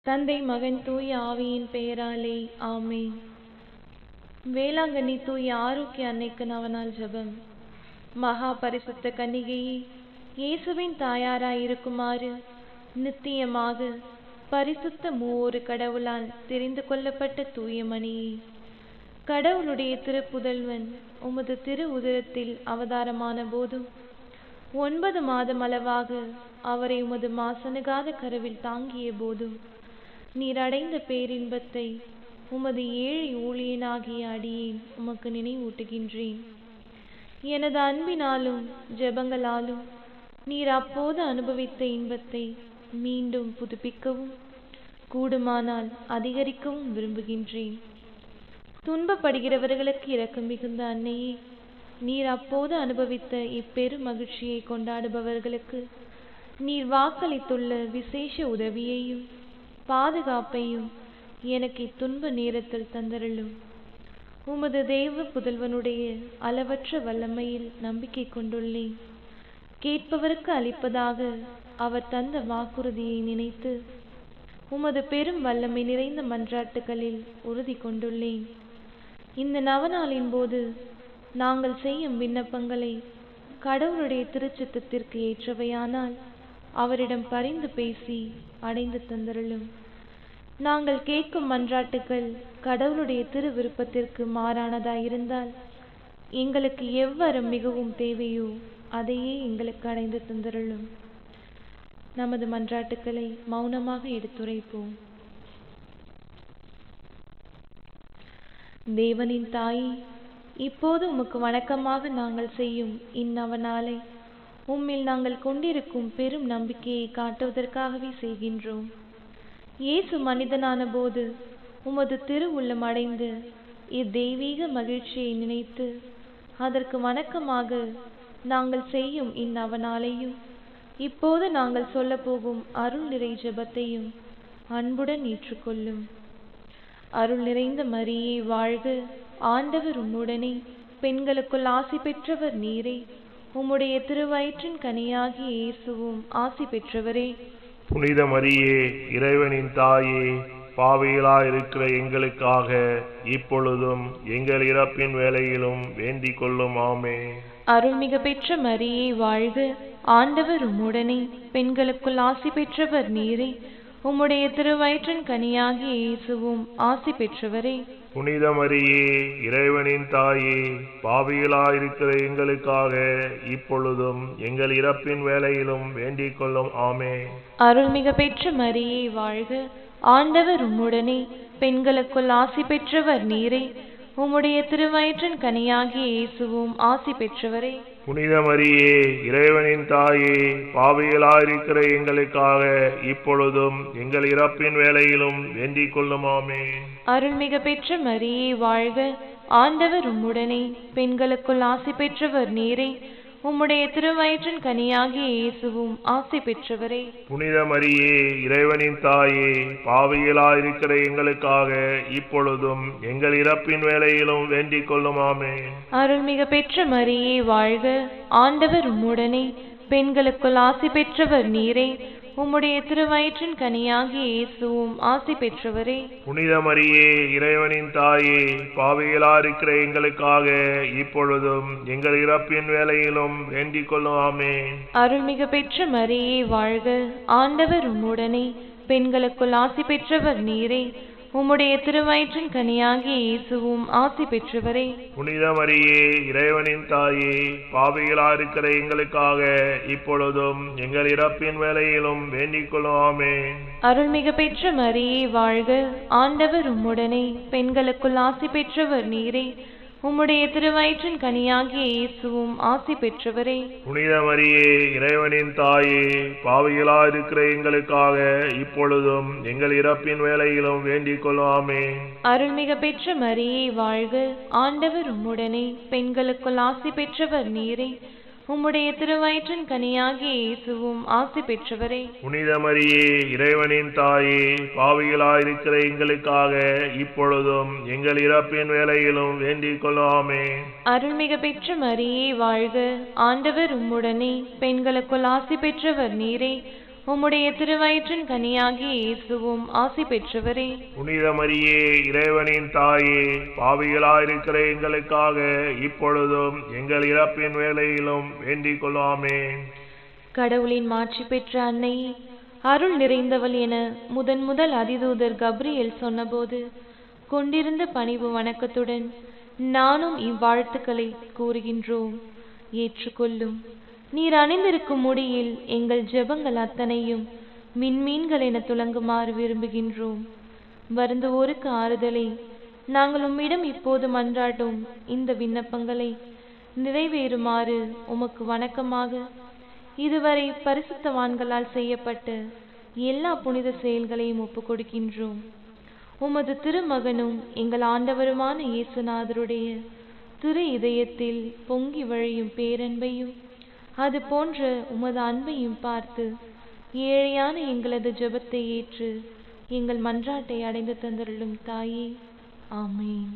தந்தை மகன் தூய ஆவியின் பெயராலே ஆமென். வேளாங்கண்ணி தூய ஆரோக்கிய அன்னைக்கு நவநாள் ஜெபம். மகா பரிசுத்த கன்னிகையே, இயேசுவின் தாயாராயிருக்குமாறு நித்தியமாக பரிசுத்த மூவொரு கடவுளால் தெரிந்து கொள்ளப்பட்ட தூயமணியே, கடவுளுடைய திருப்புதல்வன் உமது திரு உதரத்தில் அவதாரமான போதும் 9 மாதம் அளவாக அவரை உமது மாசணுகாத கருவில் தாங்கிய போதும் நீர் அடைந்த பேரின்பத்தை உமது ஏழை ஊழியனாகிய அடியேன் உமக்கு நினைவூட்டுகின்றேன். எனது அன்பினாலும் ஜெபங்களாலும் நீர் அப்போது அனுபவித்த இன்பத்தை மீண்டும் புதுப்பிக்கவும் கூடுமானால் அதிகரிக்கவும் விரும்புகின்றேன். துன்பப்படுகிறவர்களுக்கு இரக்கம் மிகுந்த அன்னையே, நீர் அப்போது அனுபவித்த இப்பெரு மகிழ்ச்சியை கொண்டாடுபவர்களுக்கு நீர் வாக்களித்துள்ள விசேஷ உதவியையும் பாதுகாப்பையும் எனக்கு இத்துன்ப நேரத்தில் தந்தருளும். உமது தெய்வ புதல்வனுடைய அளவற்ற வல்லமையில் நம்பிக்கை கொண்டுள்ளேன். கேட்பவருக்கு அளிப்பதாக அவர் தந்த வாக்குறுதியை நினைத்து உமது பெரும் வல்லமை நிறைந்த மன்றாட்டுகளில் உறுதி கொண்டுள்ளேன். இந்த நவநாளின் போது நாங்கள் செய்யும் விண்ணப்பங்களை கடவுளுடைய திருச்சித்தத்திற்கு ஏற்றவையானால் அவரிடம் பரிந்து பேசி அடைந்து தந்தருளும். நாங்கள் கேட்கும் மன்றாட்டுகள் கடவுளுடைய திரு விருப்பத்திற்கு மாறானதாயிருந்தால் எங்களுக்கு எவ்வரம் மிகவும் தேவையோ அதையே எங்களுக்கு அடைந்து தந்தருளும். நமது மன்றாட்டுக்களை மௌனமாக எடுத்துரைப்போம். தேவனின் தாயே, இப்போது உமக்கு வணக்கமாக நாங்கள் செய்யும் இந்நவநாளை உம்மில் நாங்கள் கொண்டிருக்கும் பெரும் நம்பிக்கையை காட்டுவதற்காகவே செய்கின்றோம். இயேசு மனிதனான போது உமது திரு உள்ளம் அடைந்து இத்தெய்வீக மகிழ்ச்சியை நினைத்து அதற்கு வணக்கமாக நாங்கள் செய்யும் இந்நவநாளையும் இப்போது நாங்கள் சொல்ல போகும் அருள் நிறை ஜெபத்தையும் அன்புடன் ஏற்றுக்கொள்ளும். அருள் நிறைந்த மரியே வாழ்க, ஆண்டவர் உம்முடனே, பெண்களுக்குள் ஆசி பெற்றவர் நீரே, உம்முடைய திருவயிற்றின் கனியாகிய இயேசுவும் ஆசி பெற்றவரே. புனித மரியே, இறைவனின் தாயே, பாவிகளாயிருக்கிற எங்களுக்காக இப்பொழுதும் எங்கள் இறப்பின் வேளையிலும் வேண்டிக் கொள்ளும். ஆமென். அருள்மிகு பெற்ற மரியே வாழ்க, ஆண்டவர் உம்முடனே, பெண்களுக்குள் ஆசி பெற்றவர் நீரே, உம்முடைய திருவயிற்றின் கனியாகிய இயேசுவும் ஆசி பெற்றவரே. புனித மரியே, இறைவனின் தாயே, பாவிகளாயிருக்கிற எங்களுக்காக இப்பொழுதும் எங்கள் இறப்பின் வேளையிலும் வேண்டிக் கொள்ளும். ஆமென். அருள்மிகு பெற்ற மரியே வாழ்க, ஆண்டவர் உம்முடனே, பெண்களுக்குள் ஆசி பெற்றவர் நீரே, உம்முடைய திருவயிற்றின் கனியாகிய இயேசுவும் ஆசி பெற்றவரே. புனித மரியே, இறைவனின் தாயே, பாவிகளாயிருக்கிற எங்களுக்காக இப்பொழுதும் எங்கள் இறப்பின் வேளையிலும் வேண்டிக் கொள்ளும். ஆமென். அருள்மிகு பெற்ற மரியே வாழ்க, ஆண்டவர் உம்முடனே, பெண்களுக்குள் ஆசி பெற்றவர் நீரே, உம்முடைய திருவயிற்றின் கனியாகிய இயேசுவும் ஆசி பெற்றவரே. புனித மரியே, இறைவனின் தாயே, பாவிகளாயிருக்கிற எங்களுக்காக இப்பொழுதும் எங்கள் இறப்பின் வேளையிலும் வேண்டிக் கொள்ளும். ஆமென். அருள்மிகு பெற்ற மரியே வாழ்க, ஆண்டவர் உம்முடனே, பெண்களுக்குள் ஆசி பெற்றவர் நீரே, உம்முடைய திருவயிற்றின் கனியாகிய இயேசுவும் ஆசி பெற்றவரே. புனித மரியே, இறைவனின் தாயே, பாவிகளாயிருக்கிற எங்களுக்காக இப்பொழுதும் எங்கள் இறப்பின் வேளையிலும் வேண்டிக் கொள்ளும். ஆமென். அருள்மிகு பெற்ற மரியே வாழ்க, ஆண்டவர் உம்முடனே, பெண்களுக்குள் ஆசி பெற்றவர் நீரே, உம்முடைய திருவயிற்றின் கனியாகிய இயேசுவும் ஆசி பெற்றவரே. புனித மரியே, இறைவனின் தாயே, பாவிகளாயிருக்கிற எங்களுக்காக இப்பொழுதும் எங்கள் இறப்பின் வேளையிலும் வேண்டிக் கொள்ளும். ஆமென். அருள்மிகு பெற்ற மரியே வாழ்க, ஆண்டவர் உம்முடனே, பெண்களுக்குள் ஆசி பெற்றவர் நீரே, உம்முடைய திருவயிற்றின் கனியாகிய இயேசுவும் ஆசி பெற்றவரே. புனித மரியே, இறைவனின் தாயே, பாவிகளாயிருக்கிற எங்களுக்காக இப்பொழுதும் எங்கள் இறப்பின் வேளையிலும் வேண்டிக் கொள்ளும். ஆமென். அருள்மிகு பெற்ற மரியே வாழ்க, ஆண்டவர் உம்முடனே, பெண்களுக்குள் ஆசி பெற்றவர் நீரே, உம்முடைய திருவயிற்றின் கனியாகிய இயேசுவும் ஆசி பெற்றவரே. புனித மரியே, இறைவனின் தாயே, பாவிகளாயிருக்கிற எங்களுக்காக இப்பொழுதும் எங்கள் இறப்பின் வேளையிலும் வேண்டிக் கொள்ளும். ஆமென். அருள்மிகு பெற்ற மரியே வாழ்க, ஆண்டவர் உம்முடனே, பெண்களுக்குள் ஆசி பெற்றவர் நீரே, உம்முடைய திருவயிற்றின் கனியாகிய இயேசுவும் ஆசி பெற்றவரே. புனித மரியே, இறைவனின் தாயே, பாவிகளாயிருக்கிற எங்களுக்காக இப்பொழுதும் எங்கள் இறப்பின் வேளையிலும் வேண்டிக் கொள்ளாமே. கடவுளின் மாட்சி பெற்ற அன்னையே, அருள் நிறைந்தவள் என முதல் அதிதூதர் கப்ரியேல் சொன்னபோது கொண்டிருந்த பணிவு வணக்கத்துடன் நானும் இவ்வாழ்த்துக்களை கூறுகின்றோம். ஏற்றுக்கொள்ளும். நீர் அணிந்திருக்கும் முடியில் எங்கள் ஜெபங்கள் அத்தனையும் விண்மீன்கள் என துலங்குமாறு விரும்புகின்றோம். வருந்துவோருக்கு ஆறுதலை நாங்கள் உம்மிடம் இப்போது மன்றாடும் இந்த விண்ணப்பங்களை நிறைவேறுமாறு உமக்கு வணக்கமாக இதுவரை பரிசுத்தவான்களால் செய்யப்பட்ட எல்லா புனித செயல்களையும் ஒப்புக் கொடுக்கின்றோம். உமது திருமகனும் எங்கள் ஆண்டவருமான இயேசுநாதருடைய திரு இதயத்தில் பொங்கி வழியும் பேரன்பையும் அது போன்ற உமது அன்பையும் பார்த்து ஏழையான எங்களது ஜெபத்தை ஏற்று எங்கள் மன்றாட்டை அடைந்து தந்தருளும் தாயே. ஆமென்.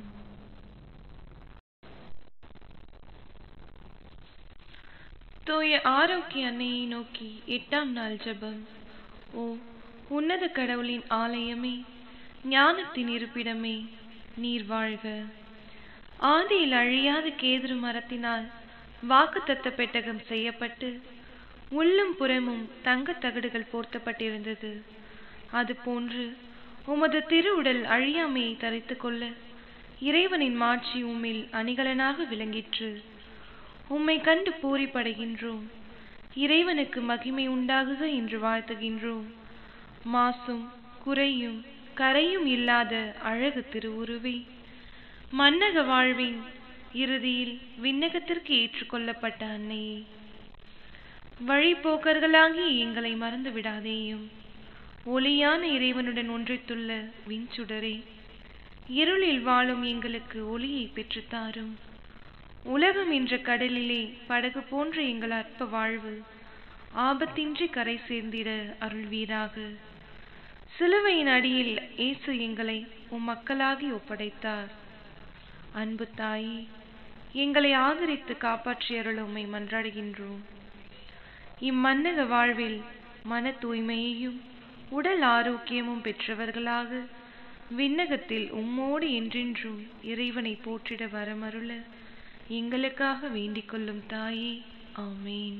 தூய ஆரோக்கிய அன்னையை நோக்கி 8ஆம் நாள் ஜெபம். ஓ உன்னத கடவுளின் ஆலயமே, ஞானத்தின் இருப்பிடமே, நீர் வாழ்க. ஆதியில் அழியாத கேதுரு மரத்தினால் வாக்குத்தத்த பெட்டகம் செய்யப்பட்டு உள்ளும் புறமும் தங்கத் தகடுகள் போர்த்தப்பட்டிருந்தது. அதுபோன்று உமது திருவுடல் அழியாமையை தரித்து கொள்ள இறைவனின் மாட்சி உம்மில் அணிகலனாக விளங்கிற்று. உம்மை கண்டு பூரிப்படைகின்றோம். இறைவனுக்கு மகிமை உண்டாகுக என்று வாழ்த்துகின்றோம். மாசும் குறையும் கரையும் இல்லாத அழகு திருவுருவே, மன்னக வாழ்வின் இறுதியில் விண்ணகத்திற்கு ஏற்றுக்கொள்ளப்பட்ட அன்னையே, வழிபோக்கர்களாகி எங்களை மறந்து விடாதேயும். ஒளியான இறைவனுடன் ஒன்றித்துள்ள விண்சுடரே, இருளில் வாழும் எங்களுக்கு ஒளியை பெற்றுத்தாரும். உலகம் என்ற கடலிலே படகு போன்ற எங்கள் அற்ப வாழ்வு ஆபத்தின்றி கரை சேர்ந்திட அருள்வீராக. சிலுவையின் அடியில் இயேசு எங்களை மக்களாகி ஒப்படைத்தார். அன்பு தாயே, எங்களை ஆதரித்து காப்பாற்றி அருள உம்மை மன்றாடுகின்றோம். இம்மன்னக வாழ்வில் மன தூய்மையையும் உடல் ஆரோக்கியமும் பெற்றவர்களாக விண்ணகத்தில் உம்மோடு என்றென்றும் இறைவனை போற்றிட வரமருள எங்களுக்காக வேண்டிக் கொள்ளும் தாயே. ஆமென்.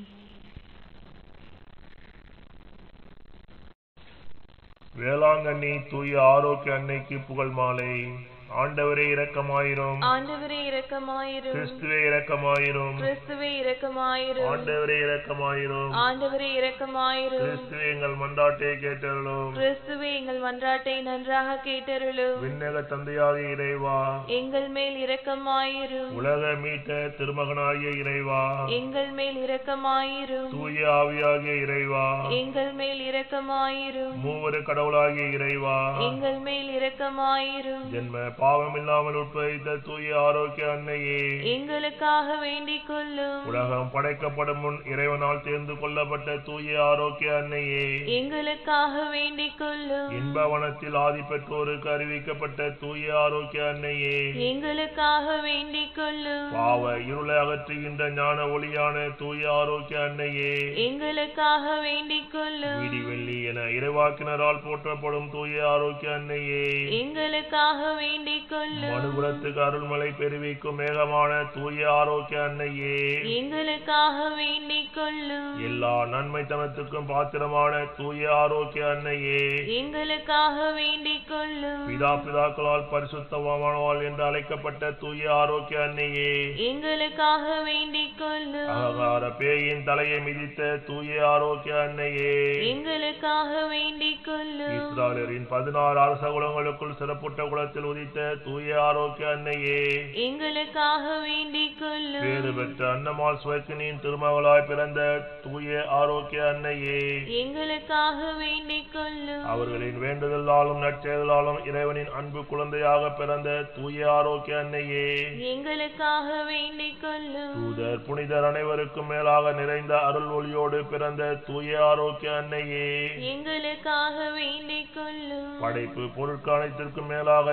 வேளாங்கண்ணி தூய ஆரோக்கிய அன்னைக்கு புகழ் மாலை. ஆண்டவரே இரக்கமாயிரும். ஆண்டவரே இரக்கமாயிரும். கிறிஸ்துவே இரக்கமாயிரும். கிறிஸ்துவே இரக்கமாயிரும். ஆண்டவரே இரக்கமாயிரும். ஆண்டவரே இரக்கமாயிரும். கிறிஸ்துவே எங்கள் மன்றாட்டை கேட்டருளும். கிறிஸ்துவே எங்கள் மன்றாட்டை நன்றாக கேட்டருளும். விண்ணக தந்தையாகிய இறைவா, எங்கள் மேல் இரக்கமாயிரும். உலக மீட்ட திருமகனாகிய இறைவா, எங்கள் மேல் இரக்கமாயிரும். தூய ஆவியாகிய இறைவா, எங்கள் மேல் இரக்கமாயிரும். மூவரு கடவுளாகிய இறைவா, எங்கள் மேல் இரக்கமாயிரும். ஜென்ம பாவமில்லாமல் உட்பவித்த தூய ஆரோக்கிய அன்னையே, எங்களுக்காக வேண்டிக் கொள்ளும். உலகம் படைக்கப்படும் முன் இறைவனால் தேர்ந்து கொள்ளப்பட்ட தூய ஆரோக்கிய அன்னையே, எங்களுக்காக வேண்டிக் கொள்ளும். இன்பவனத்தில் ஆதி பெற்றோருக்கு அறிவிக்கப்பட்ட தூய ஆரோக்கிய அன்னையே, எங்களுக்காக வேண்டிக் கொள்ளும். பாவ இருளை அகற்றுகின்ற ஞான ஒளியான தூய ஆரோக்கிய அன்னையே, எங்களுக்காக வேண்டிக் கொள்ளும். விடிவெள்ளி என இறைவாக்கினரால் போற்றப்படும் தூய ஆரோக்கிய அன்னையே, எங்களுக்காக வேண்டிக் கொள்ளும். மனுபுரத்துக்கு அருள்மலை பெருவிக்கும் மேகமான தூய ஆரோக்கிய அன்னையே, எங்களுக்காக வேண்டிக் கொள்ளும். எல்லா நன்மைத்தனத்துக்கும் பாத்திரமான தூய ஆரோக்கிய அன்னையே, எங்களுக்காக வேண்டிக் கொள்ளும். பிதாக்களால் பரிசுத்தவான்கள் என்று அழைக்கப்பட்ட தூய ஆரோக்கிய அன்னையே, எங்களுக்காக வேண்டிக் கொள்ளும். அகங்கார பேயின் தலையை மிதித்த தூய ஆரோக்கிய அன்னையே, எங்களுக்காக வேண்டிக் கொள்ளும். இஸ்ராயலின் 16 அரச குலங்களுக்குள் சிறப்புற்ற குலத்தில் உதித்த தூய ஆரோக்கிய அன்னையே, எங்களுக்காக வேண்டிக் கொள்ளும். பேறு பெற்ற அன்னமால் சுவைக்கினின் திருமகளாய் பிறந்த தூய ஆரோக்கிய அன்னையே, எங்களுக்காக வேண்டிக் கொள்ளும். அவர்களின் வேண்டுதலாலும் நற்செயலாலும் இறைவனின் அன்பு குழந்தையாக பிறந்த தூய ஆரோக்கிய அன்னையே, எங்களுக்காக வேண்டிக் கொள்ளும். தூதர் புனிதர் அனைவருக்கும் மேலாக நிறைந்த அருள் ஒளியோடு பிறந்த தூய ஆரோக்கிய அன்னையே, எங்களுக்காக வேண்டிக் கொள்ளும். படைப்பு பொருட்கள் அனைத்திற்கும் மேலாக இறைவனுக்கு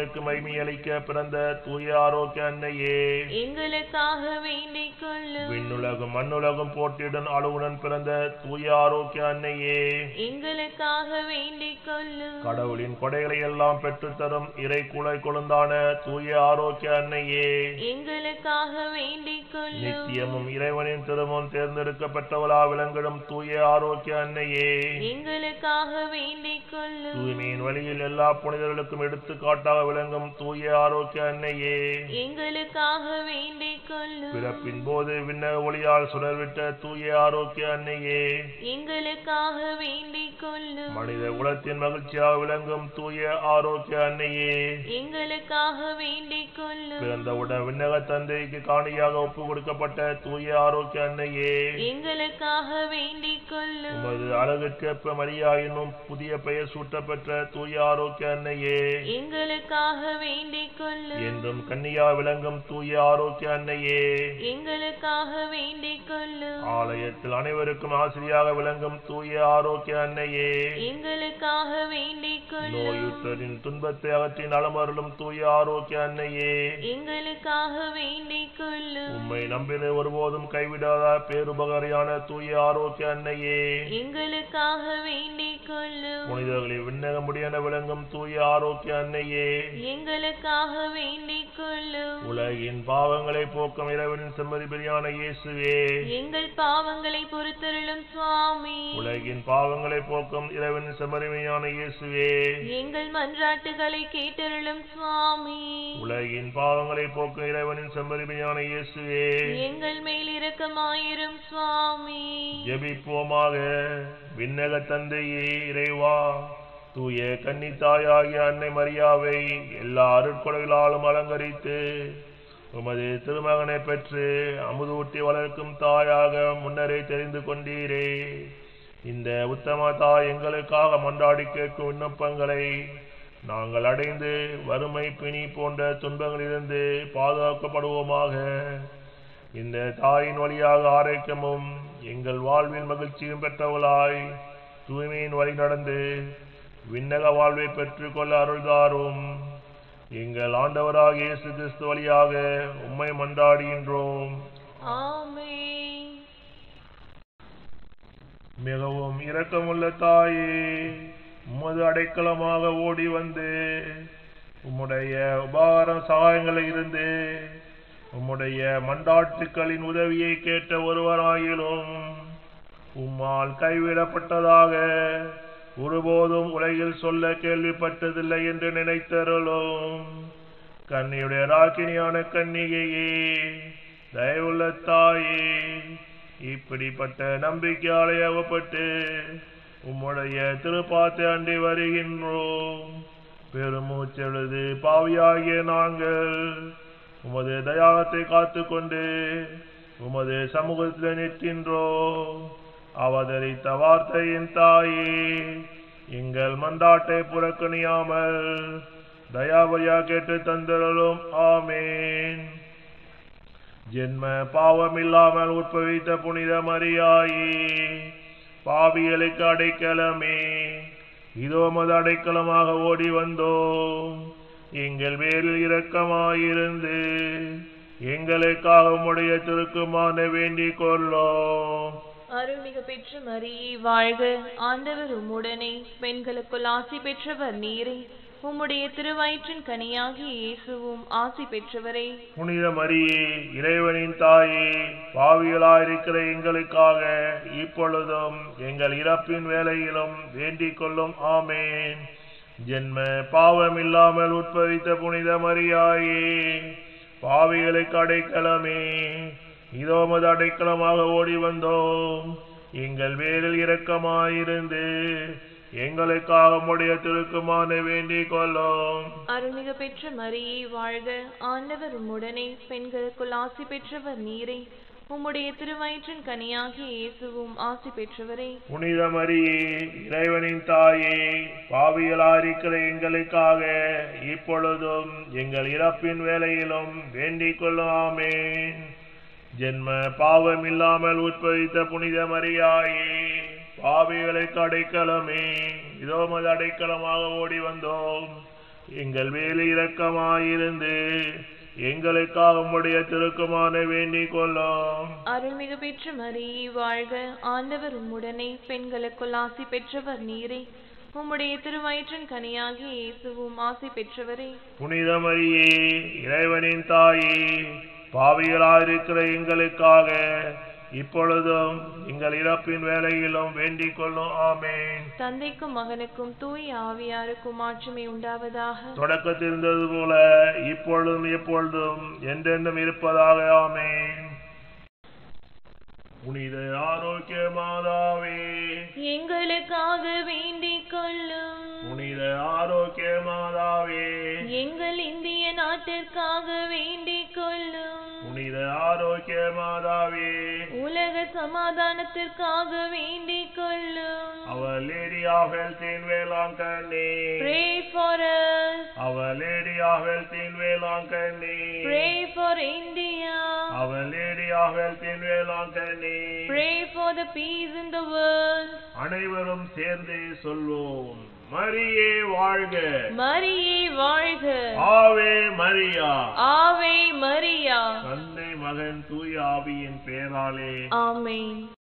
வானகத்திற்கு மகிமையளிக்க பிறந்த தூய ஆரோக்கிய அன்னையே, எங்களுக்காக வேண்டிக் கொள்ளும். விண்ணுலகும் மண்ணுலகும் போற்றிடும் அளவுடன் பிறந்த தூய ஆரோக்கிய அன்னையே, எங்களுக்காக வேண்டிக் கொள்ளும். கடவுளின் கொடைகளை எல்லாம் பெற்றுத்தரும் இறை குலை கொழுந்தான தூய ஆரோக்கிய அன்னையே, எங்களுக்காக வேண்டிக் கொள்ளும். நித்தியமும் இறைவனின் திருமும் தேர்ந்தெடுக்கப்பட்டவளா விளங்கிடும் தூய ஆரோக்கிய அன்னையே, எங்களுக்காக வேண்டிக் கொள்ளும். தூய்மையின் வழியில் எல்லா புனிதர்களுக்கும் எடுத்துக்காட்டாக விளங்கும் தூய ஆரோக்கிய அன்னையே, எங்களுக்காக வேண்டிக் கொள்ளும். பிறப்பின் போது விண்ணக ஒளியால் சுடர்விட்ட தூய ஆரோக்கிய அன்னையே, எங்களுக்காக வேண்டிக் கொள்ளும். மனித குலத்தின் மகிழ்ச்சியாக விளங்கும் தூய ஆரோக்கிய அன்னையே, எங்களுக்காக வேண்டிக் கொள்ளும். பிறந்தவுடன் விண்ணக தந்தைக்கு காணியாக ஒப்பு கொடுக்கப்பட்ட தூய ஆரோக்கிய அன்னையே, எங்களுக்காக வேண்டிக் கொள்ளும். உமது அழகுக்கேற்ப மரியா என்னும் புதிய பெயர் சூட்டப்பெற்ற தூய ஆரோக்கிய அன்னையே, எங்களுக்காக வேண்டிக் கொள்ளும். என்றும் கன்னியா விளங்கும் தூய ஆரோக்கிய அன்னையே, எங்களுக்காக வேண்டிக் கொள்ளும். ஆலயத்தில் அனைவருக்கும் ஆசிரியாக விளங்கும் தூய ஆரோக்கிய அன்னையே, எங்களுக்காக வேண்டிக் கொள்ளும். நோயுற்றரின் துன்பத்தை அகற்றி நலமருளும் தூய ஆரோக்கிய அன்னையே, எங்களுக்காக வேண்டிக் கொள்ளும். உம்மை நம்பின ஒருபோதும் கைவிடாத பேருபகாரியான தூய ஆரோக்கிய அன்னையே, எங்களுக்காக வேண்டிக் கொள்ளும். புனிதர்களில் விண்ணக முடியென விளங்கும் தூய ஆரோக்கிய அன்னையே, எங்களுக்காக வேண்டிக் கொள்ளும். உலகின் பாவங்களை போக்கும் இறைவனின் செம்மறி பிரியான இயேசுவே, எங்கள் பாவங்களை பொறுத்தருளும் சுவாமி. உலகின் பாவங்களை போக்கும் இறைவனின் செம்மறிமையான இயேசுவே, எங்கள் மன்றாட்டுகளை கேட்டருளும் சுவாமி. உலகின் பாவங்களை போக்கும் இறைவனின் செம்மறிமையான இயேசுவே, எங்கள் மேல் இரக்கமாயிரும் சுவாமி. ஜெபிப்போமாக. விண்ணக தந்தையே இறைவா, தூய கன்னித்தாயாகிய அன்னை மரியாவை எல்லா அருட்கொடைகளாலும் அலங்கரித்து உமது திருமகனை பெற்று அமுதூட்டி வளர்க்கும் தாயாக முன்னரே தெரிந்து கொண்டீரே. இந்த உத்தம தாய் எங்களுக்காக மன்றாடி கேட்கும் விண்ணப்பங்களை நாங்கள் அடைந்து வறுமை பிணி போன்ற துன்பங்களிலிருந்து பாதுகாக்கப்படுவோமாக. இந்த தாயின் வழியாக ஆரோக்கியமும் எங்கள் வாழ்வில் மகிழ்ச்சியும் பெற்றவளாய் தூய்மையின் வழி நடந்து விண்ணக வாழ்வை பெற்றுக் கொள்ள அருள்தாரும். எங்கள் ஆண்டவராக இயேசு கிறிஸ்து வழியாக உம்மை மன்றாடுகின்றோம். ஆமென். மிகவும் இரக்கமுள்ள தாயே, உமது அடைக்கலமாக ஓடி வந்து உம்முடைய உபகார சகாயங்களில் இருந்து உம்முடைய மன்றாட்டுக்களின் உதவியை கேட்ட ஒருவராயிலும் உம்மால் கைவிடப்பட்டதாக ஒருபோதும் உலகில் சொல்ல கேள்விப்பட்டதில்லை என்று நினைத்தருளும். கன்னியுடைய ராக்கினியான கன்னிகையே, தயவுள்ள தாயே, இப்படிப்பட்ட நம்பிக்கையாலே அகப்பட்டு உம்முடைய திருப்பாத்தை அண்டி வருகின்றோம். பெருமூச்செழுது பாவியாகிய நாங்கள் உமது தயாகத்தை காத்து கொண்டு உமது சமூகத்தில் நிற்கின்றோம். அவதரித்த வார்த்தையின் தாயே, எங்கள் மன்றாட்டை புறக்கணியாமல் தயாபரியா கேட்டு தந்தருளும். ஆமேன். ஜென்ம பாவமில்லாமல் உட்பவித்த புனித மரியாயே, பாவிகளுக்கு அடைக்கலமே, இதோ உமது அடைக்கலமாக ஓடி வந்தோம். எங்கள் பேரில் இரக்கமாயிருந்து எங்களுக்காக உம்முடைய திருக்குமான வேண்டிக் கொள்ளோம். அருள்மிகு பெற்ற மரியே வாழ்க, ஆண்டவர் உம்முடனே, பெண்களுக்குள் ஆசி பெற்றவர் நீரே, உம்முடைய திருவயிற்றின் கனியாகிய இயேசுவும் ஆசி பெற்றவரே. புனித மரியே, இறைவனின் தாயே, பாவிகளாயிருக்கிற எங்களுக்காக இப்பொழுதும் எங்கள் இறப்பின் வேளையிலும் வேண்டிக் கொள்ளும். ஆமேன். ஜென்ம பாவமில்லாமல் உட்பவித்த புனித மரியாயே, பாவிகளுக்கு அடைக்கலமே, இதோ உமது அடைக்கலமாக ஓடி வந்தோம். எங்கள் பேரில் இரக்கமாயிருந்து எங்களுக்காக உம்முடைய திருக்குமான வேண்டிக் கொள்ளும். அருள்மிகு பெற்ற மரியே வாழ்க, ஆண்டவர் உம்முடனே, பெண்களுக்குள் ஆசி பெற்றவர் நீரே, உம்முடைய திருவயிற்றின் கனியாகிய இயேசுவும் ஆசி பெற்றவரே. புனித மரியே, இறைவனின் தாயே, பாவிகளாயிருக்கிற எங்களுக்காக இப்பொழுதும் எங்கள் இறப்பின் வேளையிலும் வேண்டிக் கொள்ளும். ஆமேன். ஜென்ம பாவம் இல்லாமல் உட்பவித்த புனித மரியாயே, பாவிகளுக்கு அடைக்கலமே, இதோ உமது அடைக்கலமாக ஓடி வந்தோம். எங்கள் மேல் இரக்கமாயிருந்து எங்களுக்காக உம்முடைய திருக்குமாரனை வேண்டிக் கொள்ளும். அருள்மிகு பெற்ற மரியே வாழ்க, ஆண்டவர் உம்முடனே, பெண்களுக்குள் ஆசி பெற்றவர் நீரே. உம்முடைய திருவயிற்றின் கனியாகிய இயேசுவும் ஆசி பெற்றவரே. புனித மரியே, இறைவனின் தாயே, பாவிகளாயிருக்கிற எங்களுக்காக இப்பொழுதும் எங்கள் இறப்பின் வேளையிலும் வேண்டிக் கொள்ளும். ஆமென். தந்தைக்கும் மகனுக்கும் தூய ஆவியாருக்கும் ஆட்சிமை உண்டாவதாக. தொடக்கத்தில் இருந்தது போல இப்பொழுதும் எப்பொழுதும் என்றென்றும் இருப்பதாக. ஆமென். புனித ஆரோக்கிய மாதாவே, எங்களுக்காக வேண்டிக் கொள்ளும். புனித ஆரோக்கிய மாதாவே, எங்கள் இந்திய நாட்டிற்காக வேண்டிக் கொள்ளும். புனித ஆரோக்கிய மாதாவே, உலக சமாதானத்திற்காக வேண்டிக் கொள்ளும். Our Lady of Health in Velankani, Pray for us. Our Lady of Health in Velankani, Pray for India. Our Lady of Health in Velankani, Pray for the peace in the world. அனைவரும் சேர்ந்து சொல்வோம். மரியே வாழ்க, மரியே வாழ்க, ஆவே மரியா, ஆவே மரியா. தந்தை மகன் தூய ஆவியின் பெயராலே ஆமென்.